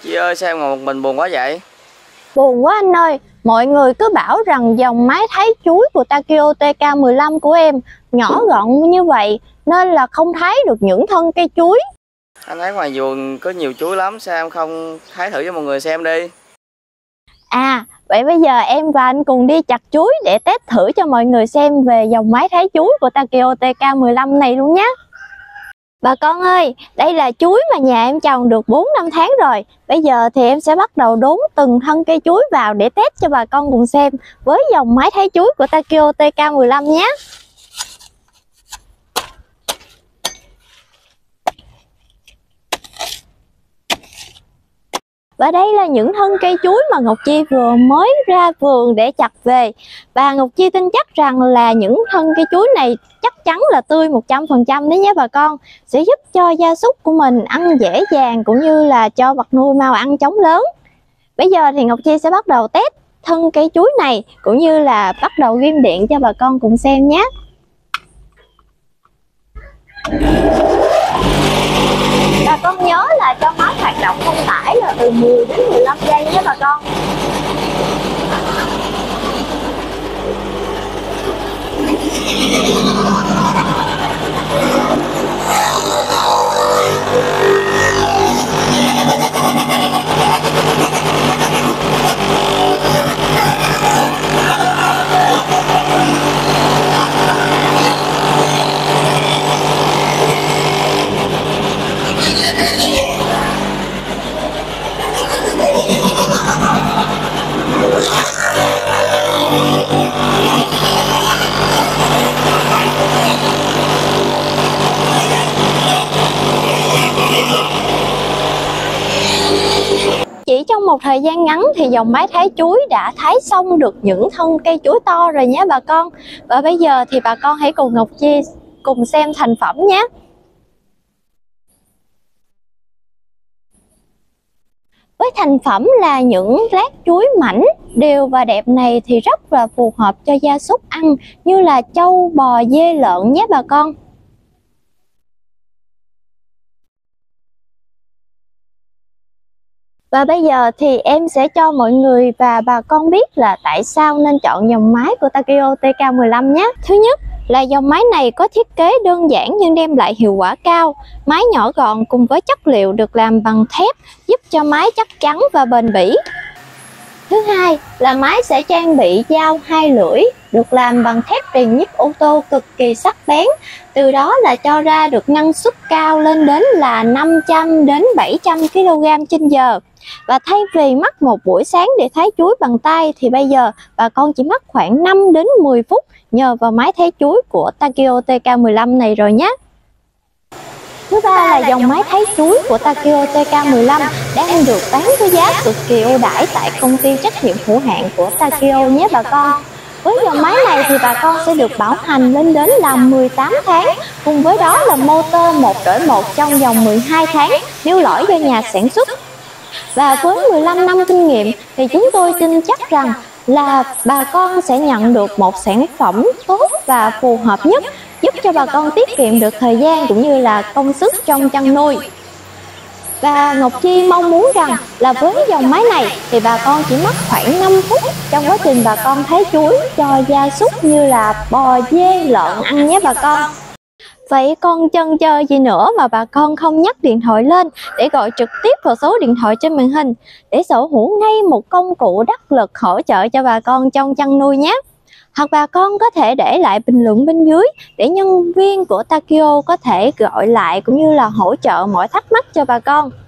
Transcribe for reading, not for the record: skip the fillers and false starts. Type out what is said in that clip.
Chị ơi, sao em ngồi một mình buồn quá vậy? Buồn quá anh ơi, mọi người cứ bảo rằng dòng máy thái chuối của Takeo TK15 của em nhỏ gọn như vậy nên là không thái được những thân cây chuối. Anh thấy ngoài vườn có nhiều chuối lắm, sao em không thái thử cho mọi người xem đi? Vậy bây giờ em và anh cùng đi chặt chuối để test thử cho mọi người xem về dòng máy thái chuối của Takeo TK15 này luôn nhé. Bà con ơi, đây là chuối mà nhà em trồng được 4 năm tháng rồi. Bây giờ thì em sẽ bắt đầu đốn từng thân cây chuối vào để test cho bà con cùng xem với dòng máy thái chuối của Takeo TK15 nhé. Và đây là những thân cây chuối mà Ngọc Chi vừa mới ra vườn để chặt về. Và Ngọc Chi tin chắc rằng là những thân cây chuối này chắc chắn là tươi 100% đấy nhé bà con. Sẽ giúp cho gia súc của mình ăn dễ dàng cũng như là cho vật nuôi mau ăn chóng lớn. Bây giờ thì Ngọc Chi sẽ bắt đầu test thân cây chuối này cũng như là bắt đầu ghim điện cho bà con cùng xem nhé. Bà con nhớ là cho máy hoạt động không tải là từ 10 đến 15 giây nhé bà con. Chỉ trong một thời gian ngắn thì dòng máy thái chuối đã thái xong được những thân cây chuối to rồi nhé bà con. Và bây giờ thì bà con hãy cùng Ngọc Chi cùng xem thành phẩm nhé. Với thành phẩm là những lát chuối mảnh, đều và đẹp này thì rất là phù hợp cho gia súc ăn như là trâu, bò, dê, lợn nhé bà con. Và bây giờ thì em sẽ cho mọi người và bà con biết là tại sao nên chọn dòng máy của Takeo TK15 nhé. Thứ nhất là dòng máy này có thiết kế đơn giản nhưng đem lại hiệu quả cao. Máy nhỏ gọn cùng với chất liệu được làm bằng thép giúp cho máy chắc chắn và bền bỉ. Thứ hai là máy sẽ trang bị dao 2 lưỡi được làm bằng thép rèn nhíp ô tô cực kỳ sắc bén. Từ đó là cho ra được năng suất cao lên đến là 500 đến 700 kg/h. Và thay vì mất một buổi sáng để thái chuối bằng tay thì bây giờ bà con chỉ mất khoảng 5 đến 10 phút nhờ vào máy thái chuối của Takeo TK15 này rồi nhé. Thứ ba là dòng máy thái chuối của Takeo TK15 đang được bán với giá cực kỳ ưu đãi tại công ty trách nhiệm hữu hạn của Takeo nhé bà con. Với dòng máy này thì bà con sẽ được bảo hành lên đến là 18 tháng, cùng với đó là motor 1/1 trong vòng 12 tháng nếu lỗi do nhà sản xuất. Và với 15 năm kinh nghiệm thì chúng tôi tin chắc rằng là bà con sẽ nhận được một sản phẩm tốt và phù hợp nhất, giúp cho bà con tiết kiệm được thời gian cũng như là công sức trong chăn nuôi. Và Ngọc Chi mong muốn rằng là với dòng máy này thì bà con chỉ mất khoảng 5 phút trong quá trình bà con thái chuối cho gia súc như là bò, dê, lợn ăn nhé bà con. Vậy còn chần chờ gì nữa mà bà con không nhấc điện thoại lên để gọi trực tiếp vào số điện thoại trên màn hình để sở hữu ngay một công cụ đắc lực hỗ trợ cho bà con trong chăn nuôi nhé. Hoặc bà con có thể để lại bình luận bên dưới để nhân viên của Takeo có thể gọi lại cũng như là hỗ trợ mọi thắc mắc cho bà con.